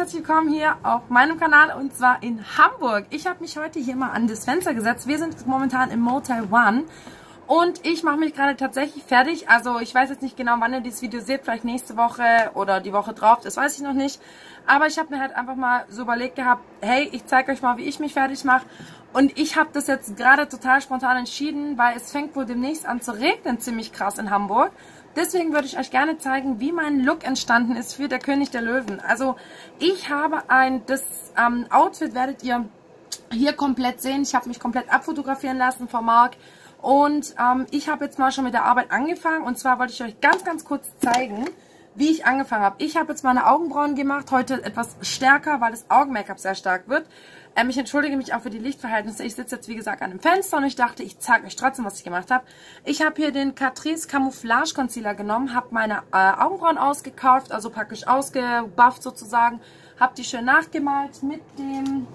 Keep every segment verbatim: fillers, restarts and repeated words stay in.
herzlich willkommen hier auf meinem Kanal und zwar in Hamburg. Ich habe mich heute hier mal an das Fenster gesetzt. Wir sind momentan im Motel One und ich mache mich gerade tatsächlich fertig. Also ich weiß jetzt nicht genau, wann ihr dieses Video seht, vielleicht nächste Woche oder die Woche drauf, das weiß ich noch nicht. Aber ich habe mir halt einfach mal so überlegt gehabt, hey, ich zeige euch mal, wie ich mich fertig mache. Und ich habe das jetzt gerade total spontan entschieden, weil es fängt wohl demnächst an zu regnen, ziemlich krass in Hamburg. Deswegen würde ich euch gerne zeigen, wie mein Look entstanden ist für der König der Löwen. Also ich habe ein, das ähm, Outfit werdet ihr hier komplett sehen. Ich habe mich komplett abfotografieren lassen von Marc. Und ähm, ich habe jetzt mal schon mit der Arbeit angefangen. Und zwar wollte ich euch ganz, ganz kurz zeigen, wie ich angefangen habe. Ich habe jetzt meine Augenbrauen gemacht, heute etwas stärker, weil das Augen-Make-up sehr stark wird. Ähm, ich entschuldige mich auch für die Lichtverhältnisse. Ich sitze jetzt, wie gesagt, an dem Fenster und ich dachte, ich zeige euch trotzdem, was ich gemacht habe. Ich habe hier den Catrice Camouflage Concealer genommen, habe meine äh, Augenbrauen ausgekauft, also praktisch ausgebufft sozusagen, habe die schön nachgemalt mit dem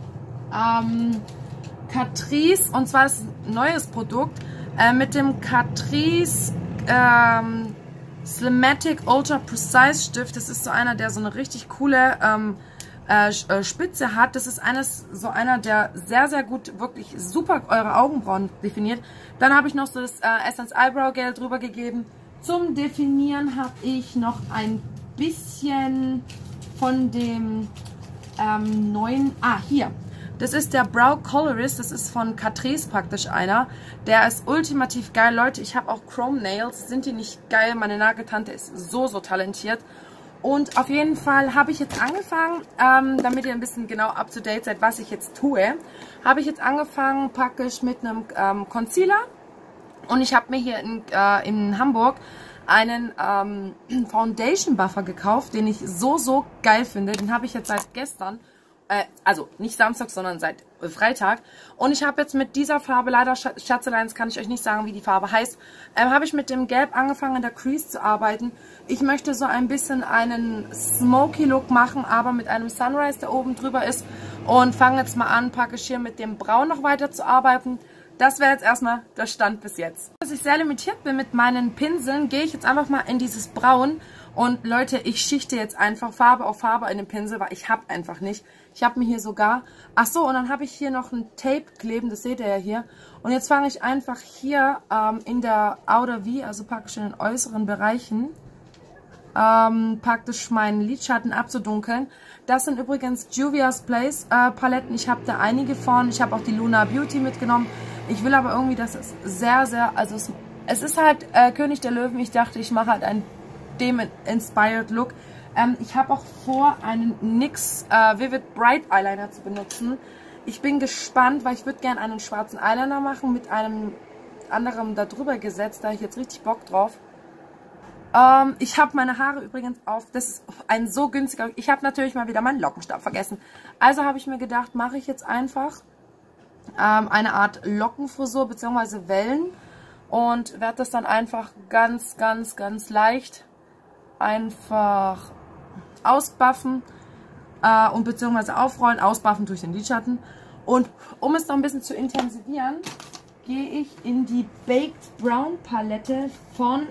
ähm, Catrice, und zwar ist ein neues Produkt, äh, mit dem Catrice ähm, Slimatic Ultra Precise Stift. Das ist so einer, der so eine richtig coole ähm, äh, Spitze hat. Das ist eines, so einer, der sehr, sehr gut, wirklich super eure Augenbrauen definiert. Dann habe ich noch so das äh, Essence Eyebrow Gel drüber gegeben. Zum Definieren habe ich noch ein bisschen von dem ähm, neuen, ah hier, das ist der Brow Colorist, das ist von Catrice praktisch einer. Der ist ultimativ geil, Leute. Ich habe auch Chrome Nails, sind die nicht geil? Meine Nageltante ist so, so talentiert. Und auf jeden Fall habe ich jetzt angefangen, ähm, damit ihr ein bisschen genau up to date seid, was ich jetzt tue, habe ich jetzt angefangen praktisch mit einem ähm, Concealer. Und ich habe mir hier in, äh, in Hamburg einen ähm, Foundation Buffer gekauft, den ich so, so geil finde. Den habe ich jetzt seit gestern. Also nicht Samstag, sondern seit Freitag. Und ich habe jetzt mit dieser Farbe, leider Schatzeleins kann ich euch nicht sagen, wie die Farbe heißt, ähm, habe ich mit dem Gelb angefangen, in der Crease zu arbeiten. Ich möchte so ein bisschen einen Smoky Look machen, aber mit einem Sunrise, der oben drüber ist. Und fange jetzt mal an, praktisch hier mit dem Braun noch weiter zu arbeiten. Das wäre jetzt erstmal der Stand bis jetzt. Dass ich sehr limitiert bin mit meinen Pinseln, gehe ich jetzt einfach mal in dieses Braun. Und Leute, ich schichte jetzt einfach Farbe auf Farbe in den Pinsel, weil ich habe einfach nicht. Ich habe mir hier sogar, ach so, und dann habe ich hier noch ein Tape kleben, das seht ihr ja hier. Und jetzt fange ich einfach hier ähm, in der Outer V, also praktisch in den äußeren Bereichen, ähm, praktisch meinen Lidschatten abzudunkeln. Das sind übrigens Juvia's Place äh, Paletten. Ich habe da einige von. Ich habe auch die Luna Beauty mitgenommen. Ich will aber irgendwie, dass es sehr, sehr, also es, es ist halt äh, König der Löwen. Ich dachte, ich mache halt ein dem-inspired Look. Ähm, ich habe auch vor, einen N Y X äh, Vivid Bright Eyeliner zu benutzen. Ich bin gespannt, weil ich würde gerne einen schwarzen Eyeliner machen mit einem anderen da drüber gesetzt. Da habe ich jetzt richtig Bock drauf. Ähm, ich habe meine Haare übrigens auf, das ist ein so günstiger, ich habe natürlich mal wieder meinen Lockenstab vergessen. Also habe ich mir gedacht, mache ich jetzt einfach ähm, eine Art Lockenfrisur bzw. Wellen und werde das dann einfach ganz, ganz, ganz leicht einfach ausbuffen äh, und beziehungsweise aufrollen. Ausbuffen durch den Lidschatten. Und um es noch ein bisschen zu intensivieren, gehe ich in die Baked Brown Palette von,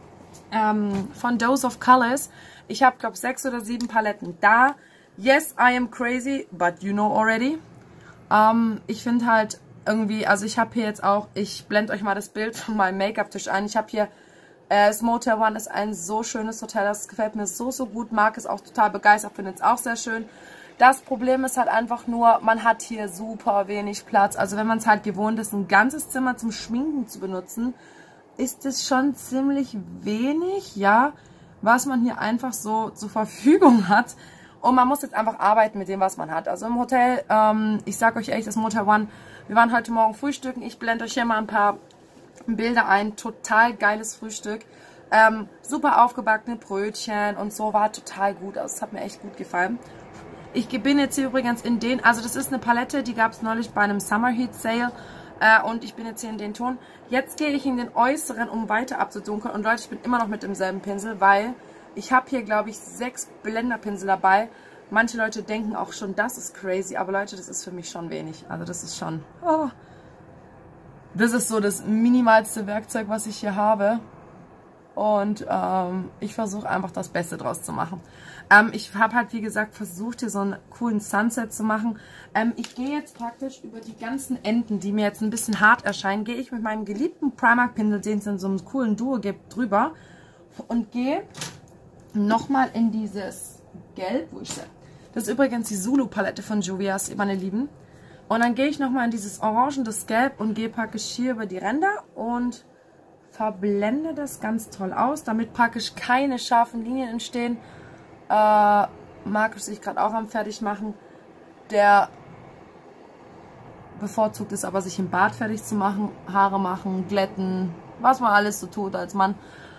ähm, von Dose of Colors. Ich habe, glaube ich, sechs oder sieben Paletten da. Yes, I am crazy, but you know already. Ähm, ich finde halt irgendwie, also ich habe hier jetzt auch, ich blende euch mal das Bild von meinem Make-up-Tisch ein. Ich habe hier das Motel One ist ein so schönes Hotel, das gefällt mir so, so gut. Marc ist auch total begeistert, findet es auch sehr schön. Das Problem ist halt einfach nur, man hat hier super wenig Platz. Also wenn man es halt gewohnt ist, ein ganzes Zimmer zum Schminken zu benutzen, ist es schon ziemlich wenig, ja, was man hier einfach so zur Verfügung hat. Und man muss jetzt einfach arbeiten mit dem, was man hat. Also im Hotel, ähm, ich sag euch ehrlich, das Motel One, wir waren heute Morgen frühstücken. Ich blende euch hier mal ein paar Bilder ein, total geiles Frühstück, ähm, super aufgebackene Brötchen und so, war total gut, also es hat mir echt gut gefallen. Ich bin jetzt hier übrigens in den, also das ist eine Palette, die gab es neulich bei einem Summer Heat Sale äh, und ich bin jetzt hier in den Ton. Jetzt gehe ich in den äußeren, um weiter abzudunkeln und Leute, ich bin immer noch mit demselben Pinsel, weil ich habe hier, glaube ich, sechs Blenderpinsel dabei. Manche Leute denken auch schon, das ist crazy, aber Leute, das ist für mich schon wenig, also das ist schon... Oh. Das ist so das minimalste Werkzeug, was ich hier habe. Und ähm, ich versuche einfach das Beste draus zu machen. Ähm, ich habe halt, wie gesagt, versucht, hier so einen coolen Sunset zu machen. Ähm, ich gehe jetzt praktisch über die ganzen Enden, die mir jetzt ein bisschen hart erscheinen, gehe ich mit meinem geliebten Primark-Pinsel, den es in so einem coolen Duo gibt, drüber. Und gehe nochmal in dieses Gelb. Wo ist das? Das ist übrigens die Zulu-Palette von Juvia's, meine Lieben. Und dann gehe ich nochmal in dieses Orange, das Gelb und gehe praktisch hier über die Ränder und verblende das ganz toll aus, damit praktisch keine scharfen Linien entstehen. Äh, Markus sich gerade auch am Fertigmachen. Der bevorzugt es aber, sich im Bad fertig zu machen, Haare machen, glätten, was man alles so tut als Mann.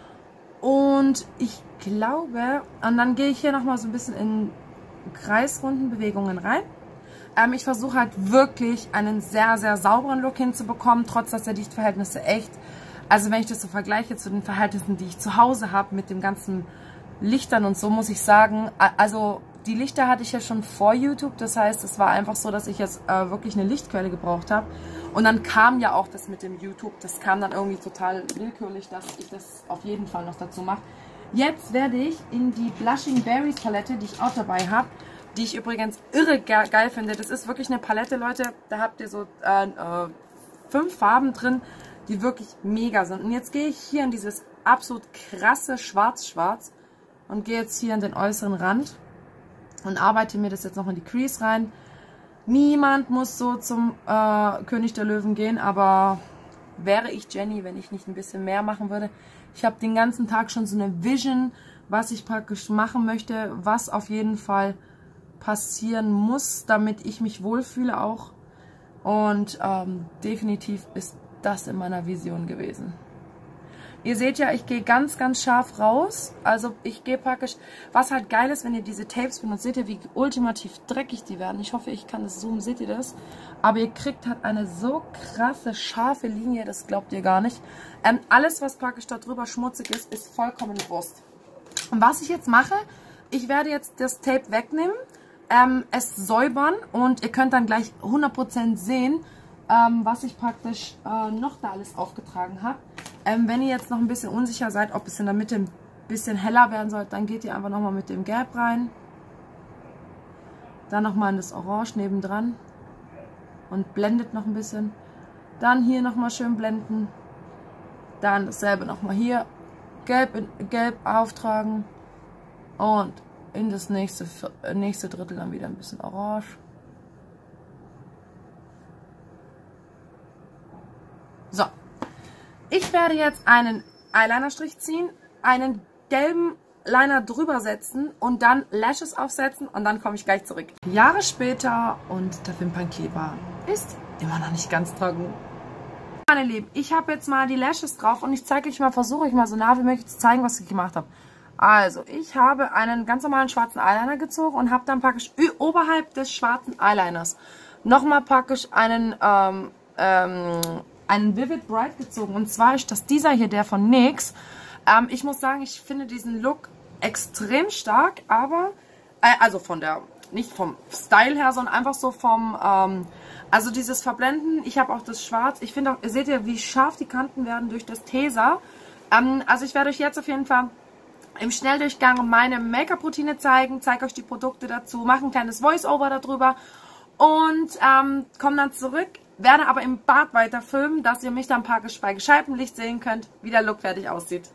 Und ich glaube, und dann gehe ich hier nochmal so ein bisschen in kreisrunden Bewegungen rein. Ähm, ich versuche halt wirklich einen sehr, sehr sauberen Look hinzubekommen, trotz dass der Lichtverhältnisse echt, also wenn ich das so vergleiche zu den Verhältnissen, die ich zu Hause habe, mit dem ganzen Lichtern und so, muss ich sagen, also die Lichter hatte ich ja schon vor YouTube, das heißt, es war einfach so, dass ich jetzt äh, wirklich eine Lichtquelle gebraucht habe. Und dann kam ja auch das mit dem YouTube, das kam dann irgendwie total willkürlich, dass ich das auf jeden Fall noch dazu mache. Jetzt werde ich in die Blushing Berries Palette, die ich auch dabei habe, die ich übrigens irre ge geil finde. Das ist wirklich eine Palette, Leute, da habt ihr so äh, äh, fünf Farben drin, die wirklich mega sind. Und jetzt gehe ich hier in dieses absolut krasse Schwarz-Schwarz und gehe jetzt hier an den äußeren Rand und arbeite mir das jetzt noch in die Crease rein. Niemand muss so zum äh, König der Löwen gehen, aber wäre ich Jenny, wenn ich nicht ein bisschen mehr machen würde. Ich habe den ganzen Tag schon so eine Vision, was ich praktisch machen möchte, was auf jeden Fall passieren muss, damit ich mich wohlfühle auch. Und ähm, definitiv ist das in meiner Vision gewesen. Ihr seht ja, ich gehe ganz, ganz scharf raus. Also ich gehe praktisch, was halt geil ist, wenn ihr diese Tapes benutzt, seht ihr, wie ultimativ dreckig die werden. Ich hoffe, ich kann das zoomen, seht ihr das? Aber ihr kriegt halt eine so krasse, scharfe Linie, das glaubt ihr gar nicht. Ähm, alles, was praktisch da drüber schmutzig ist, ist vollkommen Wurst. Und was ich jetzt mache, ich werde jetzt das Tape wegnehmen, ähm, es säubern und ihr könnt dann gleich hundert Prozent sehen, ähm, was ich praktisch äh, noch da alles aufgetragen habe. Ähm, wenn ihr jetzt noch ein bisschen unsicher seid, ob es in der Mitte ein bisschen heller werden soll, dann geht ihr einfach nochmal mit dem Gelb rein. Dann nochmal in das Orange nebendran und blendet noch ein bisschen. Dann hier nochmal schön blenden. Dann dasselbe nochmal hier. Gelb, in, Gelb auftragen. Und in das nächste, nächste Drittel dann wieder ein bisschen Orange. So. Ich werde jetzt einen Eyelinerstrich ziehen, einen gelben Liner drüber setzen und dann Lashes aufsetzen und dann komme ich gleich zurück. Jahre später und der Wimpernkleber ist immer noch nicht ganz trocken. Meine Lieben, ich habe jetzt mal die Lashes drauf und ich zeige euch mal, versuche euch mal so nah wie möglich zu zeigen, was ich gemacht habe. Also, ich habe einen ganz normalen schwarzen Eyeliner gezogen und habe dann praktisch oberhalb des schwarzen Eyeliners nochmal praktisch einen, ähm, ähm, einen Vivid Bright gezogen. Und zwar ist das dieser hier, der von N Y X. Ähm, ich muss sagen, ich finde diesen Look extrem stark, aber, äh, also von der, nicht vom Style her, sondern einfach so vom, ähm, also dieses Verblenden. Ich habe auch das Schwarz. Ich finde auch, ihr seht ja, wie scharf die Kanten werden durch das Tesa. Ähm, also ich werde euch jetzt auf jeden Fall im Schnelldurchgang meine Make-up-Routine zeigen, zeige euch die Produkte dazu, mache ein kleines Voice-Over darüber und ähm, komme dann zurück, werde aber im Bad weiter filmen, dass ihr mich dann praktisch bei gescheitetem Licht sehen könnt, wie der Look fertig aussieht.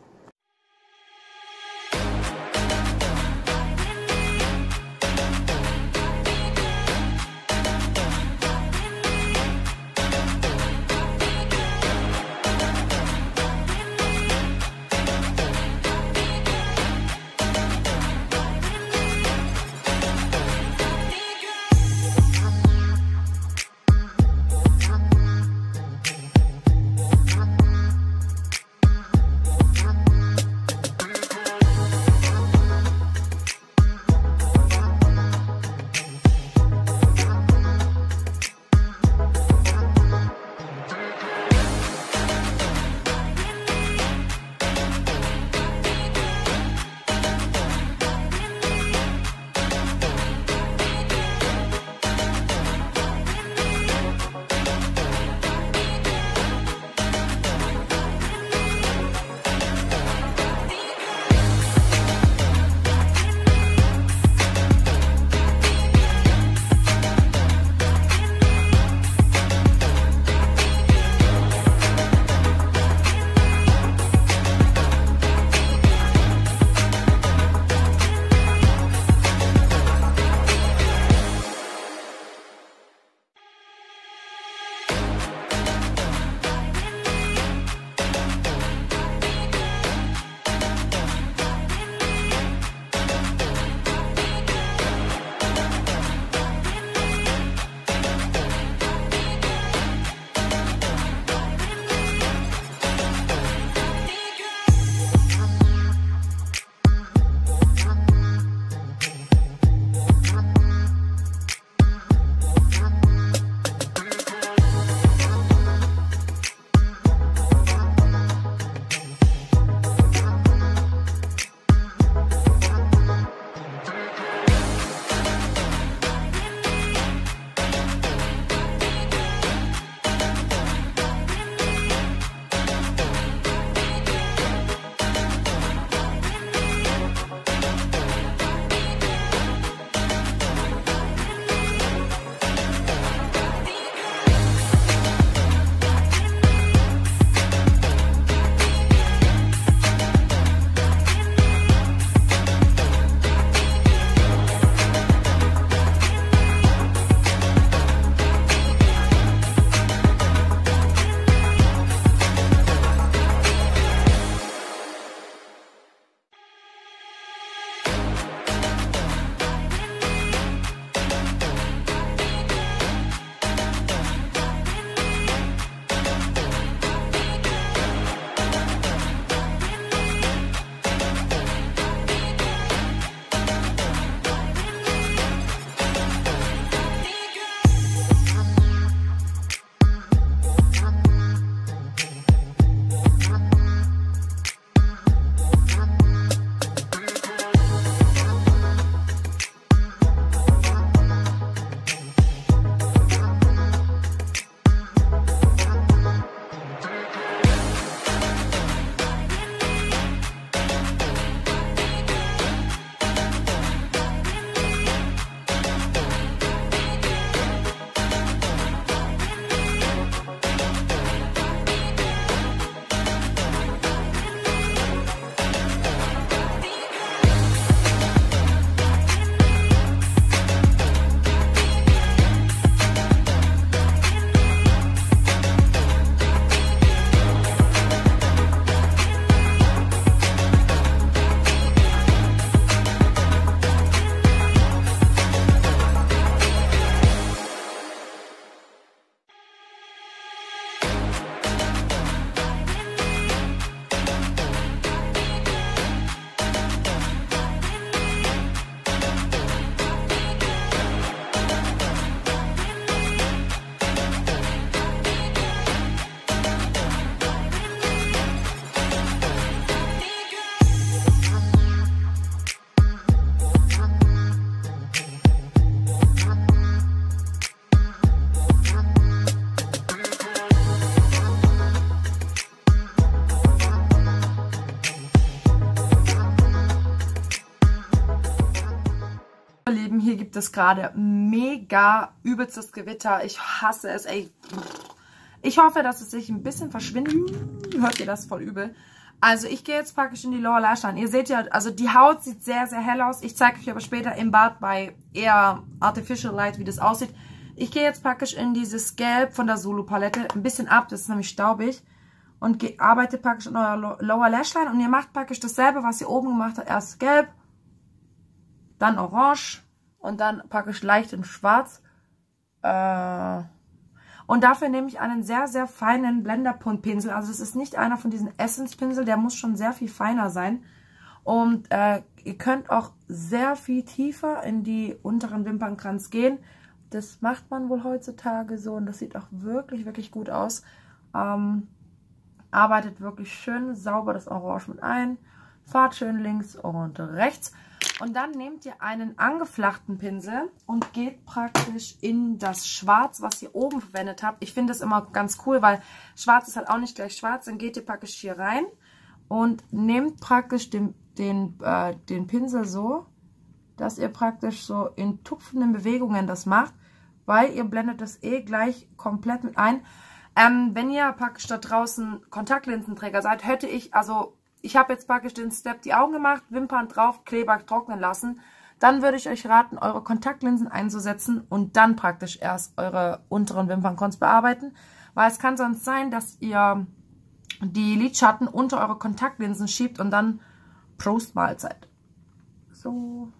hier gibt es gerade mega übelstes Gewitter. Ich hasse es, ey. Ich hoffe, dass es sich ein bisschen verschwindet. Hört ihr das voll übel? Also ich gehe jetzt praktisch in die Lower Lash Line. Ihr seht ja, also die Haut sieht sehr, sehr hell aus. Ich zeige euch aber später im Bad bei eher Artificial Light, wie das aussieht. Ich gehe jetzt praktisch in dieses Gelb von der Zulu Palette ein bisschen ab. Das ist nämlich staubig. Und arbeite praktisch in eurer Lower Lash Line. Und ihr macht praktisch dasselbe, was ihr oben gemacht habt. Erst Gelb, dann Orange und dann praktisch leicht in Schwarz. Äh... Und dafür nehme ich einen sehr, sehr feinen Blenderpunktpinsel. Also es ist nicht einer von diesen Essence-Pinsel, der muss schon sehr viel feiner sein. Und äh, ihr könnt auch sehr viel tiefer in die unteren Wimpernkranz gehen. Das macht man wohl heutzutage so und das sieht auch wirklich, wirklich gut aus. Ähm, arbeitet wirklich schön sauber das Orange mit ein. Fahrt schön links und rechts. Und dann nehmt ihr einen angeflachten Pinsel und geht praktisch in das Schwarz, was ihr oben verwendet habt. Ich finde das immer ganz cool, weil Schwarz ist halt auch nicht gleich schwarz. Dann geht ihr praktisch hier rein und nehmt praktisch den, den, äh, den Pinsel so, dass ihr praktisch so in tupfenden Bewegungen das macht, weil ihr blendet das eh gleich komplett mit ein. Ähm, wenn ihr praktisch da draußen Kontaktlinsenträger seid, hätte ich, also... Ich habe jetzt praktisch den Step die Augen gemacht, Wimpern drauf, Kleber trocknen lassen. Dann würde ich euch raten, eure Kontaktlinsen einzusetzen und dann praktisch erst eure unteren Wimpernkranz bearbeiten. Weil es kann sonst sein, dass ihr die Lidschatten unter eure Kontaktlinsen schiebt und dann Prost Mahlzeit. So.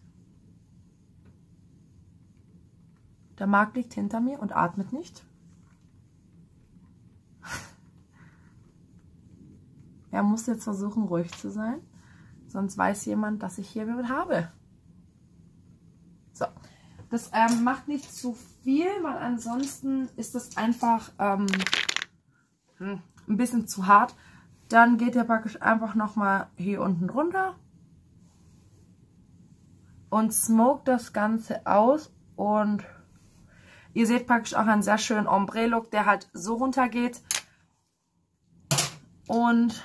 Der Marc liegt hinter mir und atmet nicht. Er muss jetzt versuchen, ruhig zu sein. Sonst weiß jemand, dass ich hier mit habe. So. Das ähm, macht nicht zu viel, weil ansonsten ist das einfach ähm, hm, ein bisschen zu hart. Dann geht ihr praktisch einfach nochmal hier unten runter. Und smoke das Ganze aus. Und ihr seht praktisch auch einen sehr schönen Ombre-Look, der halt so runter geht. Und...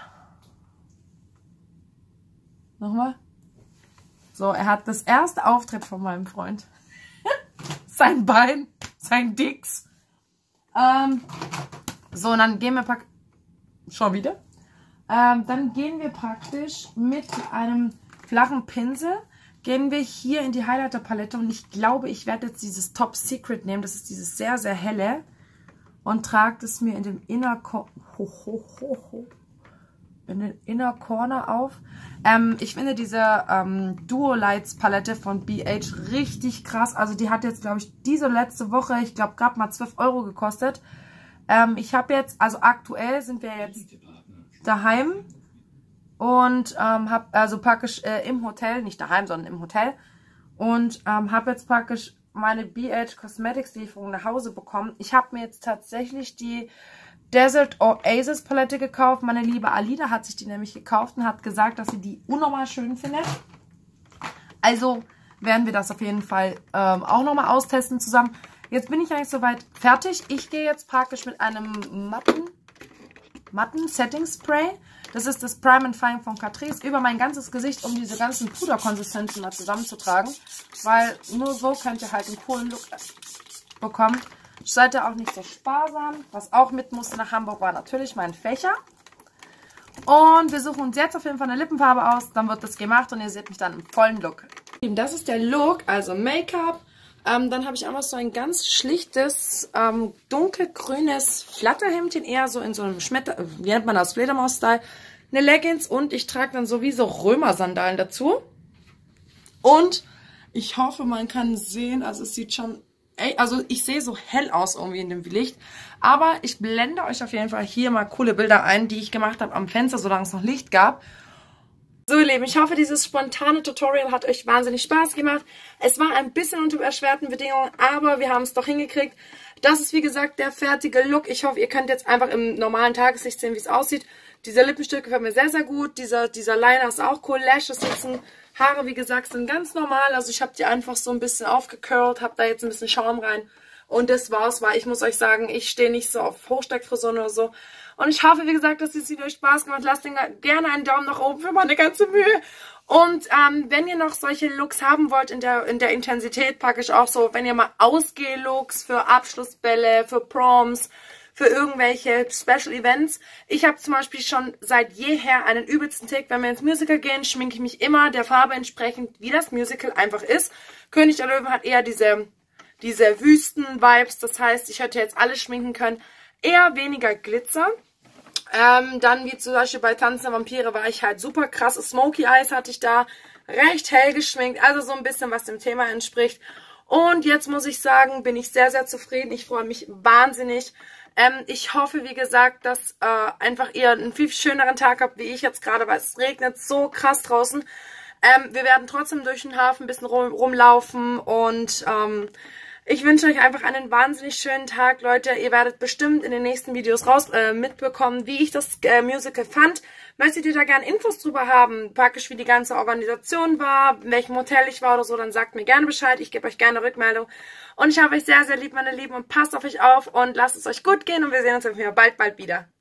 Nochmal. So, er hat das erste Auftritt von meinem Freund. Sein Bein, sein Dicks. Ähm, so, und dann gehen wir praktisch... Schon wieder? Ähm, dann gehen wir praktisch mit einem flachen Pinsel, gehen wir hier in die Highlighter-Palette. Und ich glaube, ich werde jetzt dieses Top Secret nehmen. Das ist dieses sehr, sehr helle. Und trage es mir in dem Inner... Ho, ho, ho, ho. in den Inner Corner auf. Ähm, ich finde diese ähm, Duo Lights Palette von B H richtig krass. Also die hat jetzt, glaube ich, diese letzte Woche, ich glaube, gerade mal zwölf Euro gekostet. Ähm, ich habe jetzt, also aktuell sind wir jetzt daheim und ähm, habe also praktisch äh, im Hotel, nicht daheim, sondern im Hotel und ähm, habe jetzt praktisch meine B H Cosmetics Lieferung nach Hause bekommen. Ich habe mir jetzt tatsächlich die Desert Oasis Palette gekauft. Meine liebe Alida hat sich die nämlich gekauft und hat gesagt, dass sie die unnormal schön findet. Also werden wir das auf jeden Fall ähm, auch nochmal austesten zusammen. Jetzt bin ich eigentlich soweit fertig. Ich gehe jetzt praktisch mit einem matten, matten Setting Spray. Das ist das Prime and Fine von Catrice über mein ganzes Gesicht, um diese ganzen Puderkonsistenzen mal zusammenzutragen. Weil nur so könnt ihr halt einen coolen Look bekommen. Ich seid auch nicht so sparsam. Was auch mit musste nach Hamburg war natürlich mein Fächer. Und wir suchen uns jetzt auf jeden Fall eine Lippenfarbe aus. Dann wird das gemacht und ihr seht mich dann im vollen Look. Das ist der Look, also Make-up. Ähm, dann habe ich auch noch so ein ganz schlichtes, ähm, dunkelgrünes Flatterhemdchen. Eher so in so einem Schmetter... Wie nennt man das? Fledermaus-Style. Eine Leggings und ich trage dann sowieso Römer-Sandalen dazu. Und ich hoffe, man kann sehen, also es sieht schon... Ey, also ich sehe so hell aus irgendwie in dem Licht, aber ich blende euch auf jeden Fall hier mal coole Bilder ein, die ich gemacht habe am Fenster, solange es noch Licht gab. So ihr Lieben, ich hoffe, dieses spontane Tutorial hat euch wahnsinnig Spaß gemacht. Es war ein bisschen unter erschwerten Bedingungen, aber wir haben es doch hingekriegt. Das ist wie gesagt der fertige Look. Ich hoffe, ihr könnt jetzt einfach im normalen Tageslicht sehen, wie es aussieht. Diese Lippenstücke gefällt mir sehr, sehr gut. Dieser, dieser Liner ist auch cool. Lashes sitzen. Haare, wie gesagt, sind ganz normal. Also ich habe die einfach so ein bisschen aufgecurlt, habe da jetzt ein bisschen Schaum rein. Und das war's, weil ich muss euch sagen, ich stehe nicht so auf Hochsteckfrisuren oder so. Und ich hoffe, wie gesagt, dass es Video Spaß gemacht. Lasst gerne einen Daumen nach oben für meine ganze Mühe. Und ähm, wenn ihr noch solche Looks haben wollt in der, in der Intensität, packe ich auch so, wenn ihr mal Ausgeh-Looks für Abschlussbälle, für Proms, für irgendwelche Special Events. Ich habe zum Beispiel schon seit jeher einen übelsten Tick. Wenn wir ins Musical gehen, schminke ich mich immer der Farbe entsprechend, wie das Musical einfach ist. König der Löwen hat eher diese, diese Wüsten-Vibes. Das heißt, ich hätte jetzt alles schminken können. Eher weniger Glitzer. Ähm, dann wie zum Beispiel bei Tanz der Vampire war ich halt super krass. Smoky Eyes hatte ich da, recht hell geschminkt, also so ein bisschen was dem Thema entspricht. Und jetzt muss ich sagen, bin ich sehr, sehr zufrieden. Ich freue mich wahnsinnig. Ähm, ich hoffe, wie gesagt, dass äh, einfach ihr einen viel schöneren Tag habt, wie ich jetzt gerade, weil es regnet so krass draußen. Ähm, wir werden trotzdem durch den Hafen ein bisschen rum, rumlaufen und ähm, ich wünsche euch einfach einen wahnsinnig schönen Tag, Leute. Ihr werdet bestimmt in den nächsten Videos raus äh, mitbekommen, wie ich das äh, Musical fand. Möchtet ihr da gerne Infos drüber haben, praktisch wie die ganze Organisation war, in welchem Hotel ich war oder so, dann sagt mir gerne Bescheid. Ich gebe euch gerne Rückmeldung. Und ich habe euch sehr, sehr lieb, meine Lieben, und passt auf euch auf und lasst es euch gut gehen und wir sehen uns dann bald, bald wieder.